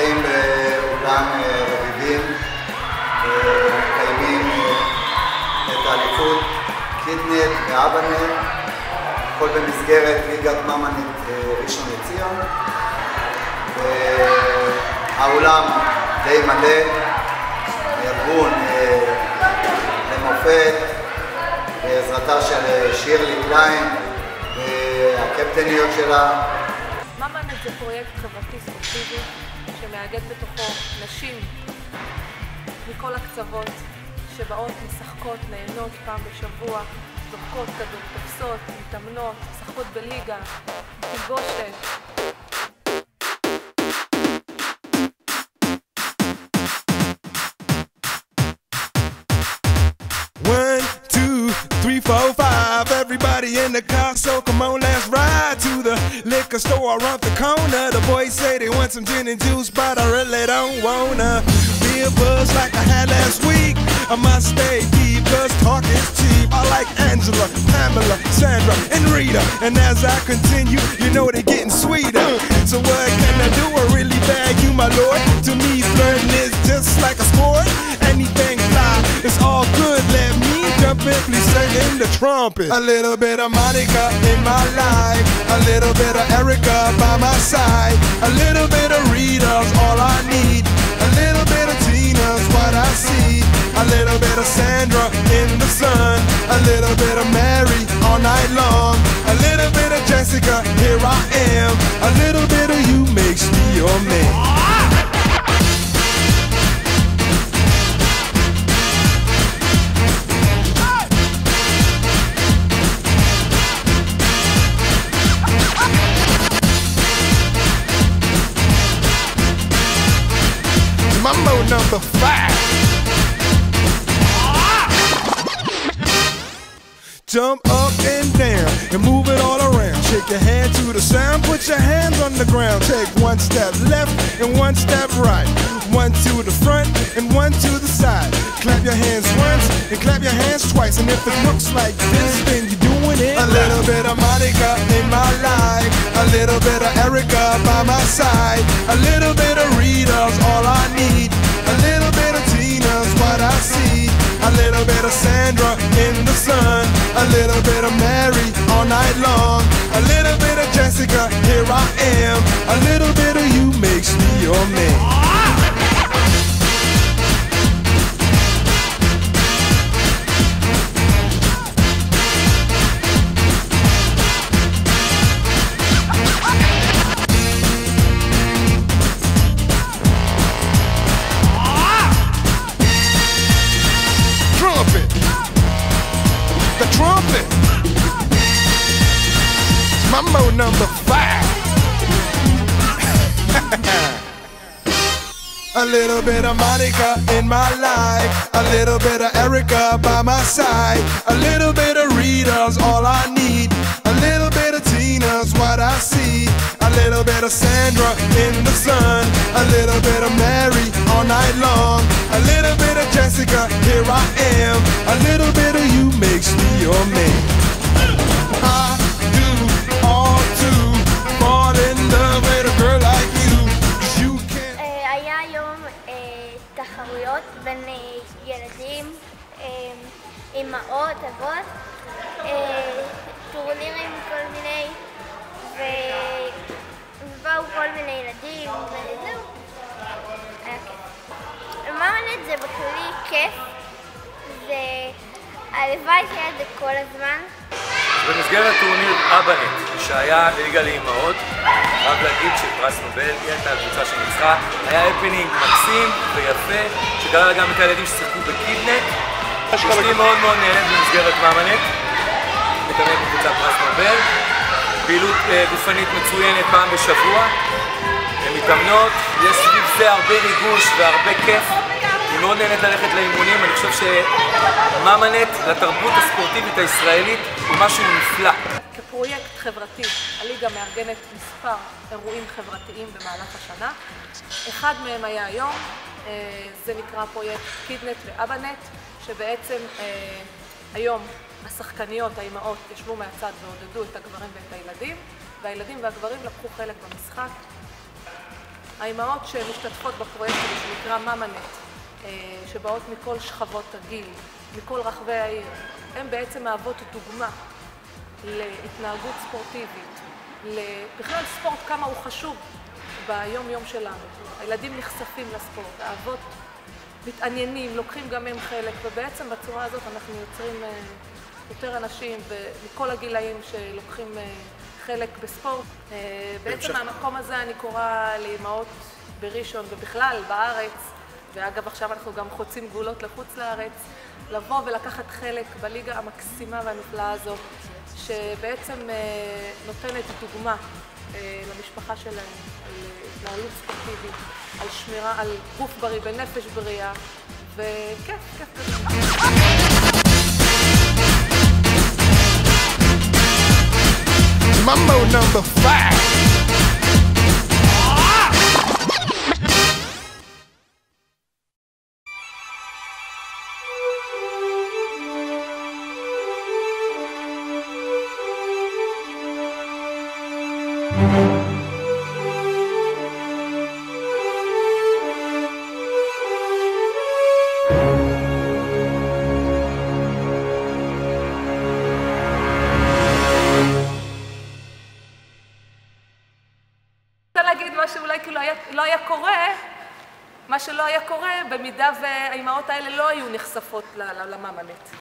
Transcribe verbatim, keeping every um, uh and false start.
נמצאים באולם רביבים ומקיימים את האליפות קידנט ואבנט, הכל במסגרת ליגת מאמנט ראשון לציון. האולם די מלא, הארגון למופת בעזרתה של שירלי קליין והקפטניות שלה. מאמנט זה פרויקט חברתי ספורטיבי שמאגד בתוכו נשים מכל הקצוות שבאות, משחקות, נהנות פעם בשבוע, זורקות כדור, תופסות, מתאמנות, משחקות בליגה, תלבושת. One, two, three, four, five. Everybody in the car, so come on, let's ride to the liquor store around the corner. The boys say they want some gin and juice, but I really don't wanna be a buzz like I had last week. I must stay deep, cause talk is cheap. I like Angela, Pamela, Sandra, and Rita. And as I continue, you know they're getting sweeter. So what can I do? I really bag you, my lord. To me, flirting is just like a sport. Anything fly, it's all good. Let me jump in, please sing in the trumpet. A little bit of Monica in my life, a little bit of Erica by my side, a little bit of Rita's all I need, a little bit of Tina's what I see, a little bit of Sandra in the sun, a little bit of Mary all night long, a little bit of Jessica, here I am, a little bit of you makes me your man. Mambo number five. Jump up and down and move it all around. Shake your hand to the sound, put your hands on the ground. Take one step left and one step right. One to the front and one to the side. Clap your hands once and clap your hands twice. And if it looks like this, then you're doing it. A little bit of Monica in my life, a little bit of Erica by my side, a little bit of Rita's all I need, a little bit of Tina's what I see, a little bit of Sandra in the sun, a little bit of Mary all night long, a little bit of Jessica, here I am, a little bit of you makes me your man. The trumpet. Mambo number five. A little bit of Monica in my life, a little bit of Erica by my side, a little bit of Rita's all I need, a little bit of Tina's what I see, a little bit of Sandra in the sun, a little bit of Mary all night long, a little bit of Jessica, here I am, a little bit of you makes me your man. I do all to fall in love with a girl like you, 'cause you can't. היה היום תחרויות בין ילדים, אמהות, אבות, טורנירים כל מיני, ובאו כל מיני ילדים, וזהו. היה כיף. מאמנט זה בכללי כיף, הלוואי שהיה את זה כל הזמן. במסגרת טורניר אבנט שהיה ליגה לאמהות, רק להגיד שפרס נובל היא הייתה הקבוצה שניצחה, היה הפנינג מקסים ויפה שכלל גם את הילדים ששיחקו בקידנט. אשתי מאוד מאוד נהנית במסגרת מאמנט, מתאמנת בקבוצת פרס נובל, פעילות גופנית מצוינת פעם בשבוע, הן מתאמנות, יש סביב זה הרבה ריגוש והרבה כיף. אני מאוד נהנית ללכת לאימונים, אני חושב שמאמנט לתרבות הספורטיבית הישראלית הוא משהו נפלא. כפרויקט חברתי, הליגה מארגנת מספר אירועים חברתיים במהלך השנה. אחד מהם היה היום, זה נקרא פרויקט קידנט ואבנט, שבעצם היום השחקניות, האימהות, ישבו מהצד ועודדו את הגברים ואת הילדים, והילדים והגברים לקחו חלק במשחק. האימהות שמשתתפות בפרויקט הזה שנקרא ממנט, שבאות מכל שכבות הגיל, מכל רחבי העיר, הן בעצם מהוות דוגמה להתנהגות ספורטיבית, בכלל ספורט כמה הוא חשוב ביום יום שלנו. הילדים נחשפים לספורט, האבות מתעניינים, לוקחים גם הם חלק, ובעצם בצורה הזאת אנחנו יוצרים יותר אנשים מכל הגילאים שלוקחים חלק בספורט. בעצם מהמקום הזה אני קוראה לאימהות בראשון ובכלל בארץ, ואגב עכשיו אנחנו גם חוצים גבולות לחוץ לארץ, לבוא ולקחת חלק בליגה המקסימה והנפלאה הזאת, שבעצם נותנת דוגמה למשפחה שלהם על התנהלות ספורטיבית, על שמירה, על גוף בריא ונפש בריאה, וכיף, כיף גדול. Mambo number five. להגיד מה שאולי כאילו לא היה קורה, מה שלא היה קורה במידה והאימהות האלה לא היו נחשפות לממנט.